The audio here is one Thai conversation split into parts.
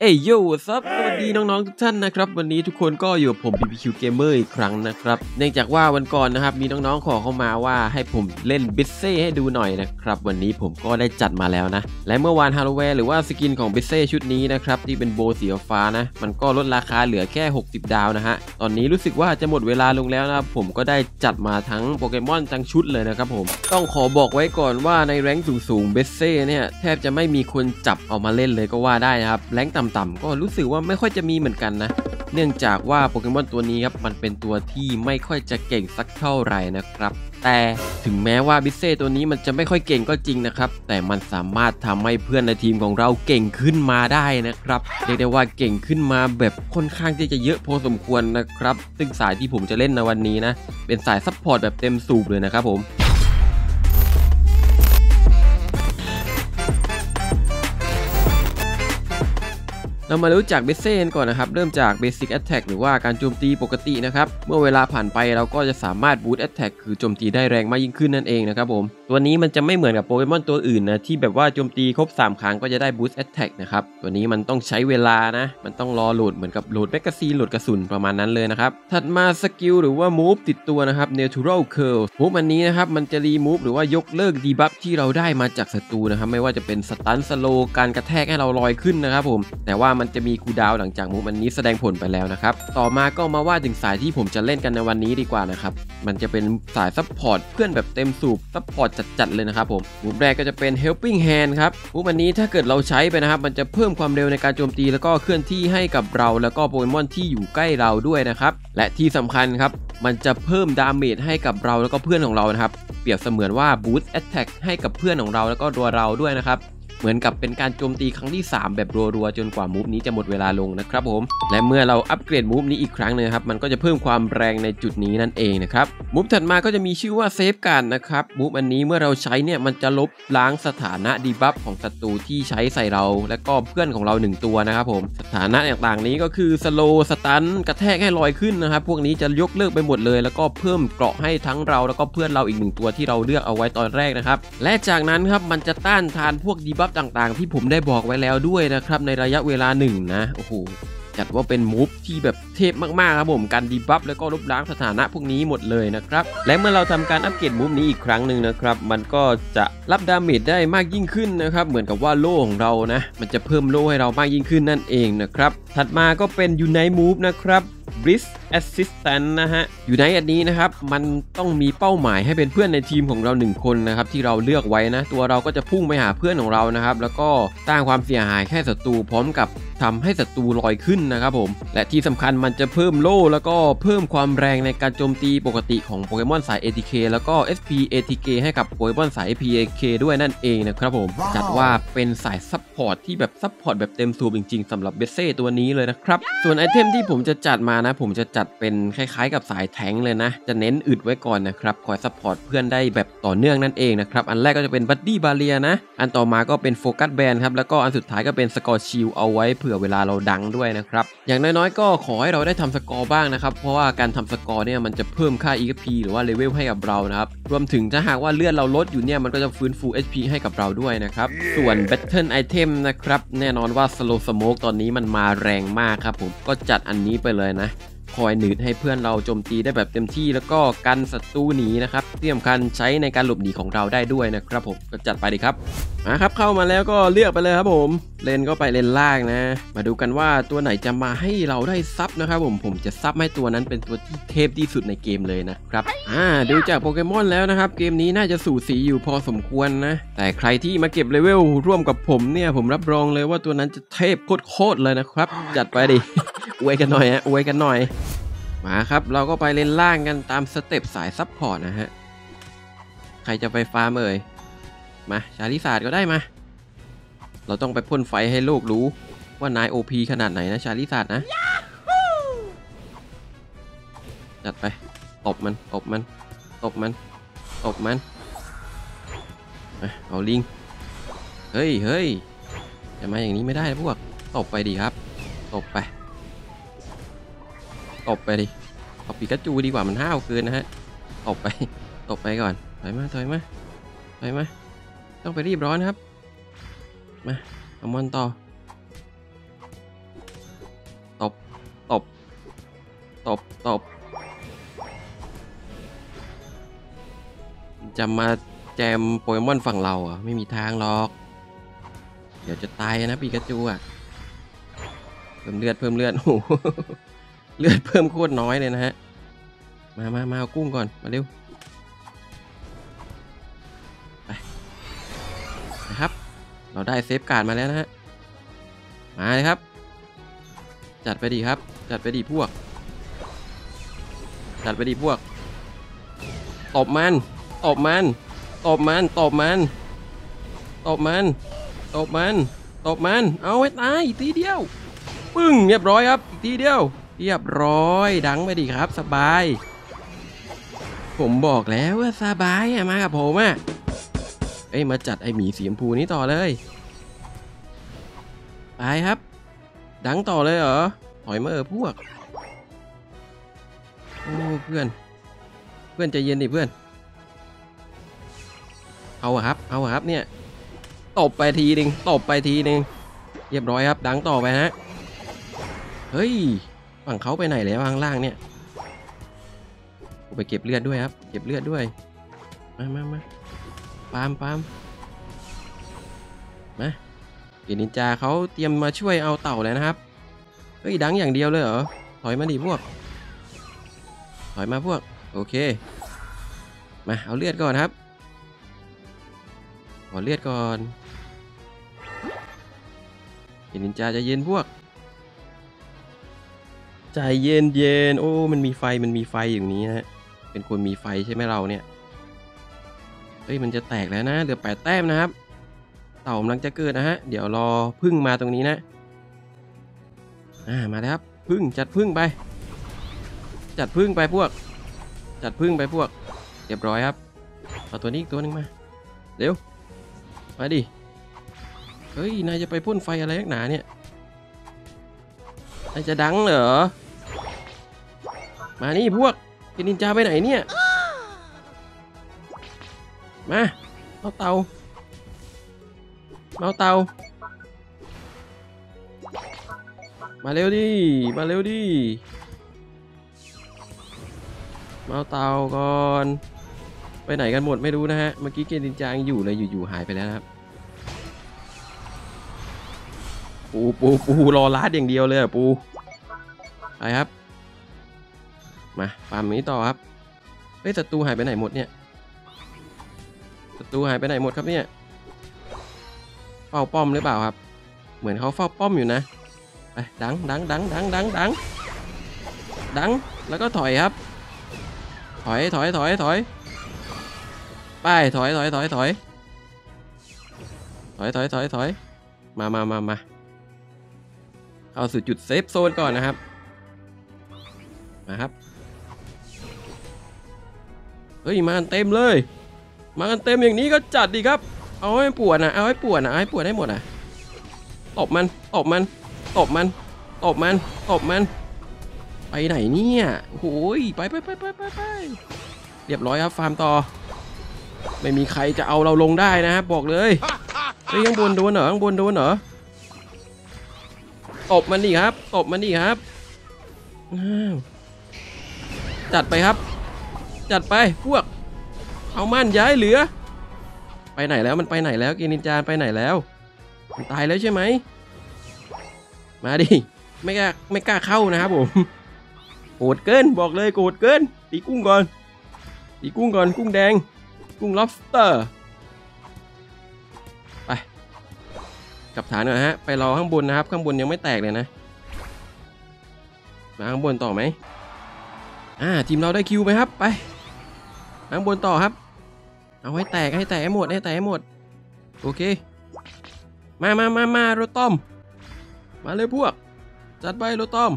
โย่ซับสวัสดีน้องๆทุกท่านนะครับวันนี้ทุกคนก็อยู่กับผม BBQ Gamer อีกครั้งนะครับเนื่องจากว่าวันก่อนนะครับมีน้องๆขอเข้ามาว่าให้ผมเล่นบิสเซ่ให้ดูหน่อยนะครับวันนี้ผมก็ได้จัดมาแล้วนะและเมื่อวานฮาโลวีนหรือว่าสกินของบิสเซ่ชุดนี้นะครับที่เป็นโบสีฟ้านะมันก็ลดราคาเหลือแค่60ดาวนะฮะตอนนี้รู้สึกว่าจะหมดเวลาลงแล้วนะครับผมก็ได้จัดมาทั้งโปเกมอนทั้งชุดเลยนะครับผมต้องขอบอกไว้ก่อนว่าในแรงค์สูงๆบิสเซ่เนี่ยแทบจะไม่มีคนจับเอามาเล่นเลยก็ว่าได้นะครับแรงค์ต่ำๆก็รู้สึกว่าไม่ค่อยจะมีเหมือนกันนะเนื่องจากว่าโปเกมอนตัวนี้ครับมันเป็นตัวที่ไม่ค่อยจะเก่งสักเท่าไหร่นะครับแต่ถึงแม้ว่าบิสเซ่ตัวนี้มันจะไม่ค่อยเก่งก็จริงนะครับแต่มันสามารถทำให้เพื่อนในทีมของเราเก่งขึ้นมาได้นะครับเรียกได้ว่าเก่งขึ้นมาแบบค่อนข้างที่จะเยอะพอสมควรนะครับซึ่งสายที่ผมจะเล่นในวันนี้นะเป็นสายซัพพอร์ตแบบเต็มสูบเลยนะครับผมเรามารู้จักบิสเซ่ก่อนนะครับเริ่มจาก Basic Attack หรือว่าการโจมตีปกตินะครับเมื่อเวลาผ่านไปเราก็จะสามารถ Boost Attack คือโจมตีได้แรงมากยิ่งขึ้นนั่นเองนะครับผมตัวนี้มันจะไม่เหมือนกับโปเกมอนตัวอื่นนะที่แบบว่าโจมตีครบ3ครั้งก็จะได้ Boost Attack นะครับตัวนี้มันต้องใช้เวลานะมันต้องรอโหลดเหมือนกับโหลดแมกกาซีนโหลดกระสุนประมาณนั้นเลยนะครับถัดมาสกิลหรือว่า Move ติดตัวนะครับ Natural Curl Move อันนี้นะครับมันจะรีมูฟหรือว่ายกเลิกดีบัฟที่เราได้มาจากศัตรูนะครับไม่ว่าจะเป็นสตันสโลการกระแทกให้เราลอยขึ้นนะครับผมแต่ว่ามันจะมีคูลดาวน์หลังจากมูฟอันนี้แสดงผลไปแล้วนะครับต่อมาก็มาว่าถึงสายที่ผมจะเล่นกันในวันนี้ดีกว่านะครับมันจะเป็นสายซัพพอร์ตเพื่อนแบบเต็มสูบซัพพอร์ตจัดๆเลยนะครับผมมูฟแรกก็จะเป็น Helping Hand ครับมูฟอันนี้ถ้าเกิดเราใช้ไปนะครับมันจะเพิ่มความเร็วในการโจมตีแล้วก็เคลื่อนที่ให้กับเราแล้วก็โปเกมอนที่อยู่ใกล้เราด้วยนะครับและที่สำคัญครับมันจะเพิ่มดาเมจให้กับเราแล้วก็เพื่อนของเรานะครับเปรียบเสมือนว่า Boost Attack ให้กับเพื่อนของเราแล้วก็ตัวเราด้วยนะครับเหมือนกับเป็นการโจมตีครั้งที่3แบบรัวๆจนกว่ามูฟนี้จะหมดเวลาลงนะครับผมและเมื่อเราอัปเกรดมูฟนี้อีกครั้งนึงครับมันก็จะเพิ่มความแรงในจุดนี้นั่นเองนะครับมูฟถัดมาก็จะมีชื่อว่าเซฟการ์ดนะครับมูฟอันนี้เมื่อเราใช้เนี่ยมันจะลบล้างสถานะดีบัฟของศัตรูที่ใช้ใส่เราและก็เพื่อนของเรา1ตัวนะครับผมสถานะต่างๆนี้ก็คือสโลสตันกระแทกให้ลอยขึ้นนะครับพวกนี้จะยกเลิกไปหมดเลยแล้วก็เพิ่มเกราะให้ทั้งเราแล้วก็เพื่อนเราอีก1ตัวที่เราเลือกเอาไว้ตอนแรกนะครับและจากนั้นครับมันจะต้านทานพวกดีบัฟต่างๆที่ผมได้บอกไว้แล้วด้วยนะครับในระยะเวลา1นะโอ้โหจัดว่าเป็นมูฟที่แบบเทพมากๆครับผมการดีบัฟแล้วก็ลบล้างสถานะพวกนี้หมดเลยนะครับและเมื่อเราทำการอัปเกรดมูฟนี้อีกครั้งหนึ่งนะครับมันก็จะรับดาเมจได้มากยิ่งขึ้นนะครับเหมือนกับว่าโล่ของเรานะมันจะเพิ่มโล่ให้เรามากยิ่งขึ้นนั่นเองนะครับถัดมาก็เป็น Unite Move นะครับ Bridge Assistant นะฮะอยู่ในอันนี้นะครับมันต้องมีเป้าหมายให้เป็นเพื่อนในทีมของเรา1คนนะครับที่เราเลือกไว้นะตัวเราก็จะพุ่งไปหาเพื่อนของเรานะครับแล้วก็สร้างความเสียหายแค่ศัตรูพร้อมกับทำให้ศัตรูลอยขึ้นนะครับผมและที่สำคัญมันจะเพิ่มโล่แล้วก็เพิ่มความแรงในการโจมตีปกติของโปเกมอนสาย ATK แล้วก็ SP ATK ให้กับโปเกมอนสาย PAK ด้วยนั่นเองนะครับผมจัดว่าเป็นสายซัพพอร์ตที่แบบซัพพอร์ตแบบเต็มสูบจริงๆสำหรับเบสเซ่ตัวนี้เลยนะครับส่วนไอเทมที่ผมจะจัดมานะผมจะจัดเป็นคล้ายๆกับสายแทงเลยนะจะเน้นอึดไว้ก่อนนะครับคอยซัพพอร์ตเพื่อนได้แบบต่อเนื่องนั่นเองนะครับอันแรกก็จะเป็นบัดดี้บาเรียนะอันต่อมาก็เป็นโฟกัสแบนครับแล้วก็อันสุดท้ายก็เป็นสกอร์ชิลเอาไว้เผื่อเวลาเราดังด้วยนะครับอย่างน้อยๆก็ขอให้เราได้ทำสกอร์บ้างนะครับเพราะว่าการทำสกอร์เนี่ยมันจะเพิ่มค่า EXP หรือว่าเลเวลให้กับเรานะครับรวมถึงถ้าหากว่าเลือดเราลดอยู่เนี่ยมันก็จะฟื้นฟู HP ให้กับเราด้วยนะครับส่วน Battle Item นะครับแน่นอนว่า Slow Smoke ตอนนี้มันมาแรงมากครับผมก็จัดอันนี้ไปเลยนะคอยหนืดให้เพื่อนเราโจมตีได้แบบเต็มที่แล้วก็กันศัตรูหนีนะครับที่สำคัญใช้ในการหลบหนีของเราได้ด้วยนะครับผมก็จัดไปดีครับมาครับเข้ามาแล้วก็เลือกไปเลยครับผมเลนก็ไปเลนล่างนะมาดูกันว่าตัวไหนจะมาให้เราได้ซับนะครับผมจะซับให้ตัวนั้นเป็นตัวที่เทพที่สุดในเกมเลยนะครับดูจากโปเกมอนแล้วนะครับเกมนี้น่าจะสูสีอยู่พอสมควรนะแต่ใครที่มาเก็บเลเวลร่วมกับผมเนี่ยผมรับรองเลยว่าตัวนั้นจะเทพโคตรเลยนะครับจัดไปดิอวยกันหน่อยอวยกันหน่อยมาครับเราก็ไปเลนล่างกันตามสเต็ปสายซับพอร์ตนะฮะใครจะไปฟาร์มมาชาลิซาร์ดก็ได้มาเราต้องไปพ่นไฟให้โลกรู้ว่านาย OP ขนาดไหนนะชาลิซาร์ดนะจัดไปตบมันเอาลิงเฮ้ยจะมาอย่างนี้ไม่ได้พวกตบไปดิครับตบไปดิเอาปิกาจูดีกว่ามันห้าวเกินนะฮะตบไปก่อนถอยมาต้องไปรีบร้อนครับมาเอามอนต่อตบตบจะมาแจมโปเกมอนฝั่งเราอ่ะไม่มีทางหรอกเดี๋ยวจะตายนะปีกาจูอ่ะเพิ่มเลือดโอ้โหเลือดเพิ่มโคตรน้อยเลยนะฮะมาเอากุ้งก่อนมาเร็วไปนะครับเราได้เซฟการ์ดมาแล้วนะฮะมาเลยครับจัดไปดีครับจัดไปดีพวกตบมันเอาให้ตายทีเดียวปึ้งเรียบร้อยครับอีกทีเดียวเรียบร้อยดังไปดีครับสบายผมบอกแล้วว่าสบายอะมากับผมอะมาจัดไอหมีสีชมพูนี้ต่อเลยไปครับดังต่อเลยเหรอถอยมาพวกโอ้เพื่อนใจเย็นดิเพื่อนเอาครับเนี่ยตบไปทีนึงเรียบร้อยครับดังต่อไปฮะเฮ้ยฝั่งเขาไปไหนแล้วข้างล่างเนี่ยไปเก็บเลือดด้วยครับเก็บเลือดด้วยมาปามมาเกนินจาเขาเตรียมมาช่วยเอาเต่าแล้วนะครับเฮ้ยดังอย่างเดียวเลยเหรอถอยมาดิพวกถอยมาพวกโอเคมาเอาเลือดก่อนครับขอเลือดก่อนเกนินจาจะเย็นพวกใจเย็นโอ้มันมีไฟอย่างนี้นะเป็นคนมีไฟใช่ไหมเราเนี่ยเฮ้ยมันจะแตกแล้วนะเหลือ8 แต้มนะครับเต่ากำลังจะเกิดนะฮะเดี๋ยวรอพึ่งมาตรงนี้นะมาแล้วครับพึ่งจัดพึ่งไปพวกเรียบร้อยครับเอาตัวนี้อีกตัวนึงมาเร็วมาดิเฮ้ยนายจะไปพ่นไฟอะไรนักหนาเนี่ยนายจะดังเหรอมานี่พวกกินนินจาไปไหนเนี่ยมาเอาเตามาเร็วดิมาเอาเตาก่อนไปไหนกันหมดไม่รู้นะฮะเมื่อกี้เกนินจายังอยู่เลยอยู่หายไปแล้วนะครับปูรอลาดอย่างเดียวเลยปูไปครับมาฟาร์มนี้ต่อครับเฮ้ยศัตรูหายไปไหนหมดเนี่ยครับเนี่ยเฝ้าป้อมหรือเปล่าครับเหมือนเขาเฝ้าป้อมอยู่นะไปดังแล้วก็ถอยครับถอยไปถอยมาเข้าสู่จุดเซฟโซนก่อนนะครับมาครับเฮ้ยมากันเต็มเลยอย่างนี้ก็จัดดีครับเอาให้ปวดให้ปวดให้หมดตบมันไปไหนเนี่ยโอ้ยไปเรียบร้อยครับฟาร์มต่อไม่มีใครจะเอาเราลงได้นะครับบอกเลยเฮ้ยข้างบนโดนเหรอตบมันดิครับจัดไปครับพวกเอามันย้ายเหลือไปไหนแล้วมันไปไหนแล้วเกนินจาไปไหนแล้วมันตายแล้วใช่ไหมมาดิไม่กล้าเข้านะครับผมโกรธเกินบอกเลยโกรธเกินตีกุ้งก่อนกุ้งแดงกุ้ง lobster ไปกลับฐานก่อนฮะไปรอข้างบนนะครับข้างบนยังไม่แตกเลยนะมาข้างบนต่อไหมทีมเราได้คิวไหมครับไปข้างบนต่อครับเอาให้แตกให้หมดโอเคมาโรต้อมมาเลยพวกจัดไปโรต้อม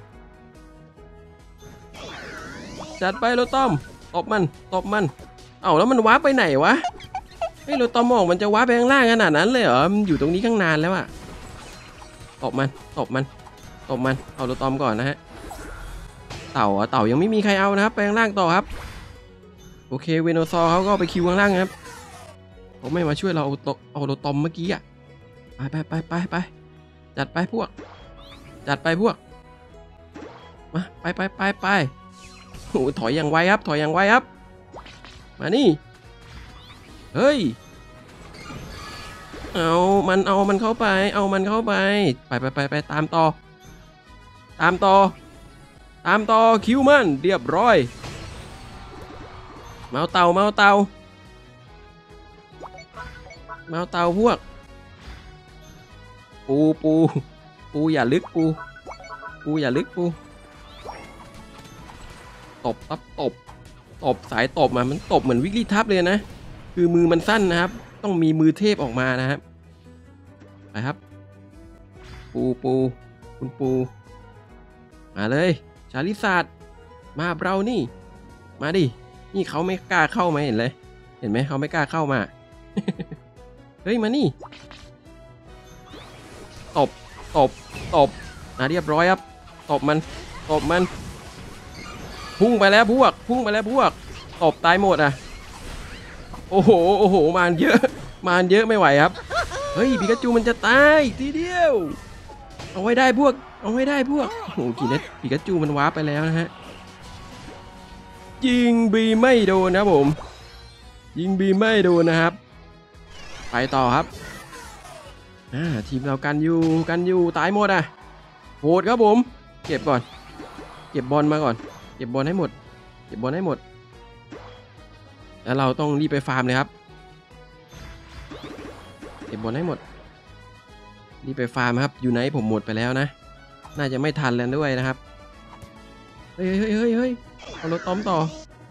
ตบมันเอาแล้วมันวาร์ปไปไหนวะโรต้อมมองมันจะวาร์ปไปข้างล่างขนาดนั้นเลยเหรอมันอยู่ตรงนี้ข้างนานแล้วอะตบมันเอาโรต้อมก่อนนะฮะเต่ายังไม่มีใครเอานะครับไปข้างล่างต่อครับโอเคเวโนซอร์เขาก็ไปคิวข้างล่างครับเขาไม่มาช่วยเราเอาโรตอมเมื่อกี้อ่ะไปจัดไปพวกมาไปโอ้ถอยอย่างไวครับถอยอย่างไวครับมานี่เฮ้ยเอามันเข้าไปเอามันเข้าไปไปตามต่อคิวมันเรียบร้อยเมาเต่าพวกปูอย่าลึกปูอย่าลึกตบสายตบมันตบเหมือนวิกฤตทับเลยนะคือมือมันสั้นนะครับต้องมีมือเทพออกมานะครับไปครับคุณปูมาเลยชาลิซาร์ดมาเรานี่มาดินี่เขาไม่กล้าเข้ามาเห็นไหมเขาไม่กล้าเข้ามา เฮ้ยมานี่ตบเรียบร้อยครับตบมันพุ่งไปแล้วพวกตบตายหมดอ่ะโอ้โหมานเยอะไม่ไหวครับเฮ้ยปิกาจูมันจะตายทีเดียวเอาไว้ได้พวกโอ้โหกี่เน็ตปิกาจูมันว้าไปแล้วนะฮะยิงบีไม่โดนนะผมยิงบีไม่โดนนะครับไปต่อครับทีมเรากันอยู่ตายหมดอ่ะโหดครับผมเก็บก่อนเก็บบอลมาก่อนเก็บบอลให้หมดแล้วเราต้องรีบไปฟาร์มเลยครับเก็บบอลให้หมดรีบไปฟาร์มครับอยู่ไหนผมหมดไปแล้วนะน่าจะไม่ทันแล้วด้วยนะครับเฮ้ยเอารถต้อมต่อ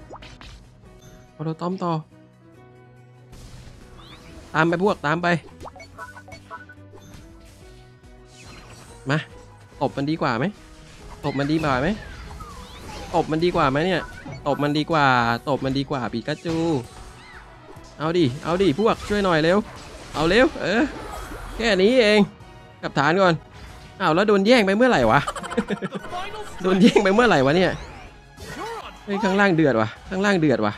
ตามไปพวกตามไปมาตบมันดีกว่าไหมเนี่ยตบมันดีกว่าปิกาจูเอาดิพวกช่วยหน่อยเร็วเอาเร็วแค่นี้เองกับฐานก่อนแล้วโดนแย่งไปเมื่อไหร่วะ โดนแย่งไปเมื่อไหร่วะเนี่ยข้างล่างเดือดว่ะข้างล่างเดือด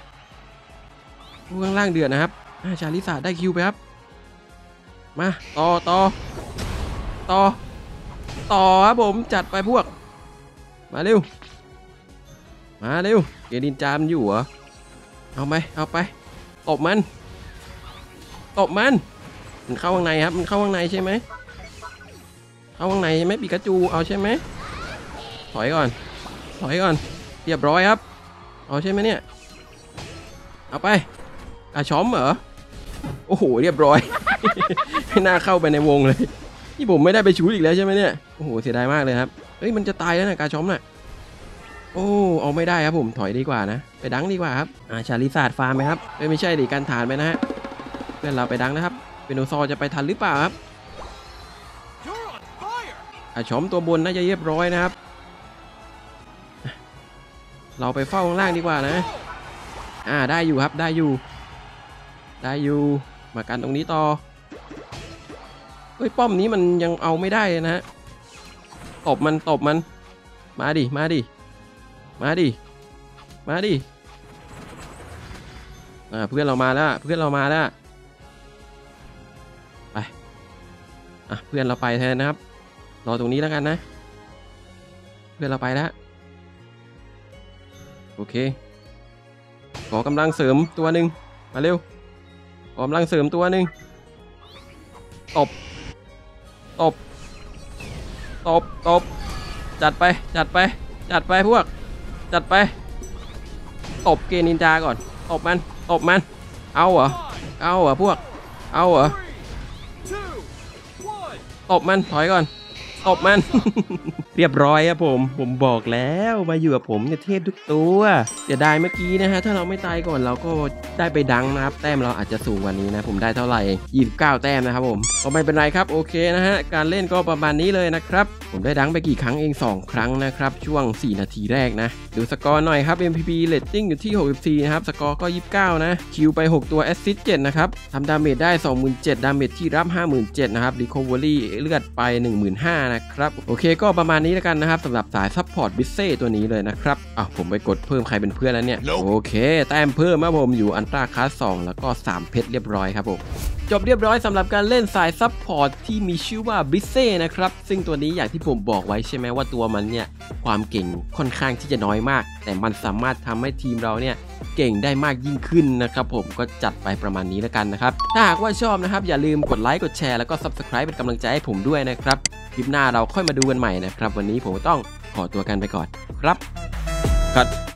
นะครับชาลิซาได้คิวไปครับมาต่อครับผมจัดไปพวกมาเร็วเกดินจามอยู่เหรอเอาไปตบมันเข้าข้างในครับมันเข้าข้างในใช่ไหมปิกาจูเอาใช่ไหมถอยก่อนเรียบร้อยครับเอาใช่ไหมเนี่ยเอาไปช้อมเหรอโอ้โหเรียบร้อย ไม่น่าเข้าไปในวงเลยที่ผมไม่ได้ไปชูอีกแล้วใช่ไหมเนี่ยโอ้โหเสียดายมากเลยครับเฮ้ยมันจะตายแล้วนะกาช้อมน่ะโอ้เอาไม่ได้ครับผมถอยดีกว่านะไปดังดีกว่าครับชาลิซาร์ดฟาร์มไหมครับไม่ใช่ดิการฐานไปนะฮะเพื่อนเราไปดังนะครับเปโนซอจะไปทันหรือเปล่าครับช้อมตัวบนน่าจะเรียบร้อยนะครับเราไปเฝ้าข้างล่างดีกว่านะได้อยู่ครับได้อยู่มากันตรงนี้ต่อเฮ้ยป้อมนี้มันยังเอาไม่ได้นะฮะตบมันมาดิเพื่อนเรามาแล้วไปเพื่อนเราไปแทนนะครับรอตรงนี้แล้วกันนะเพื่อนเราไปแล้วโอเคขอกำลังเสริมตัวหนึ่งมาเร็วขอกำลังเสริมตัวหนึ่งตบจัดไปพวกจัดไปตบเกนินจาก่อนตบมันเอาเหรอพวกเอาเหรอตบมันถอยก่อนตบมัน เรียบร้อยครับผมบอกแล้วมาอยู่กับผมเนี่ยเทพทุกตัวเสียดายเมื่อกี้นะฮะถ้าเราไม่ตายก่อนเราก็ได้ไปดังนะครับแต้มเราอาจจะสูงกว่านี้นะผมได้เท่าไหร่29แต้มนะครับผมก็ไม่เป็นไรครับโอเคนะฮะการเล่นก็ประมาณนี้เลยนะครับผมได้ดังไปกี่ครั้งเอง2ครั้งนะครับช่วง4นาทีแรกนะดูสกอร์หน่อยครับ MVP rating อยู่ที่64นะครับสกอร์ก็29นะคิวไป6ตัวแอสซิสต์7นะครับทำดาเมจได้ 27,000 ดาเมจที่รับ 57,000 นะครับรีคอเวอรี่เลือดไป 15,000 นะครับโอเคก็ประมาณนี้แล้วกันนะครับสำหรับสายซัพพอร์ตบิสเซ่ตัวนี้เลยนะครับผมไปกดเพิ่มใครเป็นเพื่อนแล้วเนี่ยโอเคแต้มเพิ่มมาผมอยู่อันตราคลาส2แล้วก็3เพชรเรียบร้อยครับผมจบเรียบร้อยสำหรับการเล่นสายซับพอร์ตที่มีชื่อว่าบริเซ่นะครับซึ่งตัวนี้อย่างที่ผมบอกไว้ใช่ไหมว่าตัวมันเนี่ยความเก่งค่อนข้างที่จะน้อยมากแต่มันสามารถทำให้ทีมเราเนี่ยเก่งได้มากยิ่งขึ้นนะครับผมก็จัดไปประมาณนี้แล้วกันนะครับถ้าหากว่าชอบนะครับอย่าลืมกดไลค์กดแชร์แล้วก็ Subscribe เป็นกำลังใจให้ผมด้วยนะครับคลิปหน้าเราค่อยมาดูกันใหม่นะครับวันนี้ผมต้องขอตัวกันไปก่อนครับ